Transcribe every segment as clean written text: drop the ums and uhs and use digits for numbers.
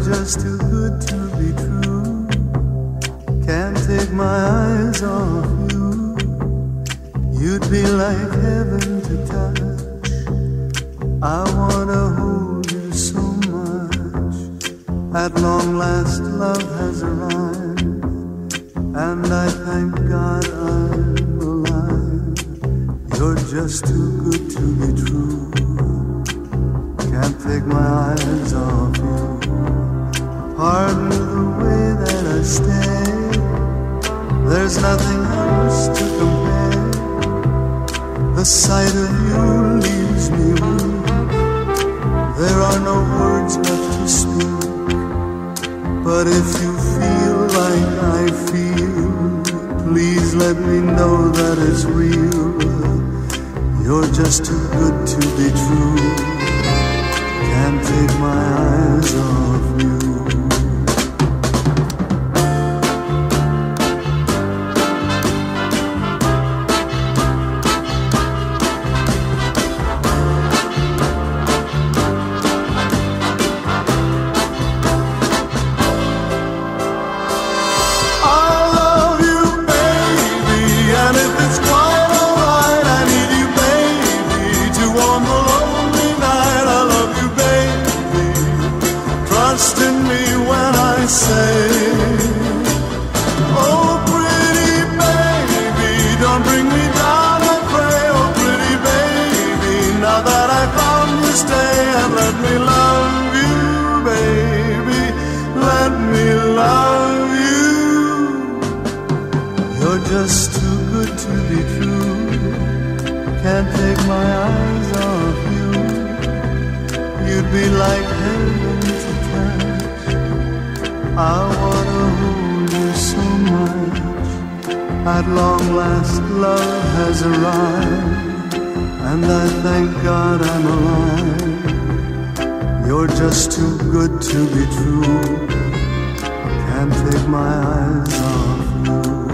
just too good to be true. Can't take my eyes off you. You'd be like heaven to touch. I wanna hold you so much. At long last love has arrived, and I thank God I'm alive. You're just too good to be true. Can't take my eyes off you. Pardon the way that I stay. There's nothing else to compare. The sight of you leaves me weak. There are no words left to speak. But if you feel like I feel, please let me know that it's real. You're just too good to be true. Can't take my eyes off you. Just too good to be true. Can't take my eyes off you. You'd be like heaven to touch. I wanna hold you so much. At long last love has arrived, and I thank God I'm alive. You're just too good to be true. Can't take my eyes off you.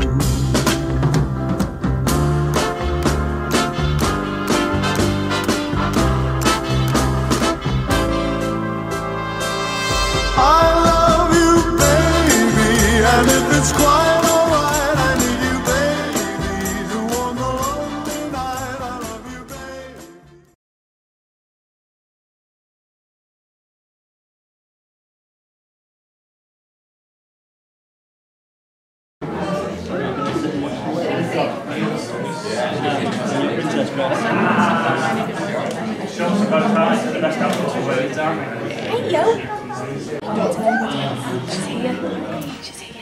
It's quite alright, I need you, baby, to warm the lonely night. I love you, baby. Hey, yo. She's here. She's here.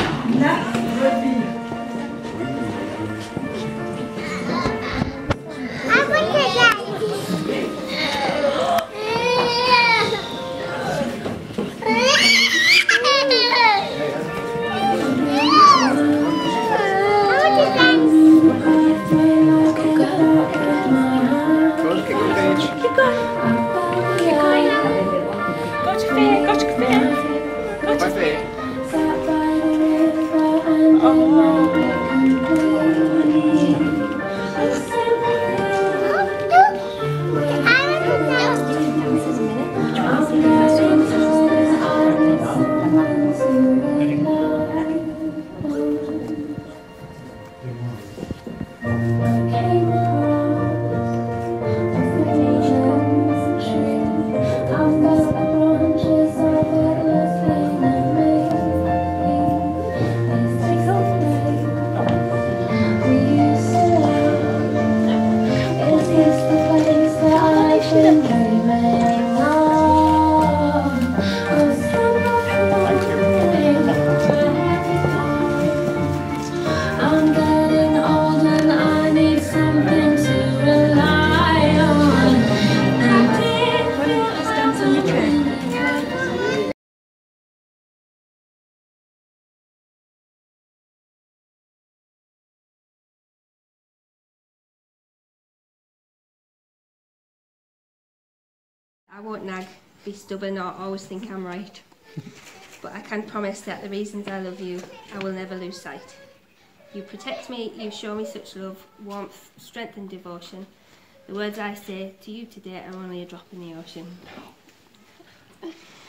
I won't nag, be stubborn or always think I'm right. But I can promise that the reasons I love you, I will never lose sight. You protect me, you show me such love, warmth, strength and devotion. The words I say to you today are only a drop in the ocean.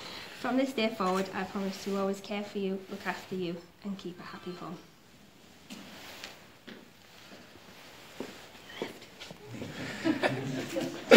From this day forward, I promise to always care for you, look after you, and keep a happy home. Left.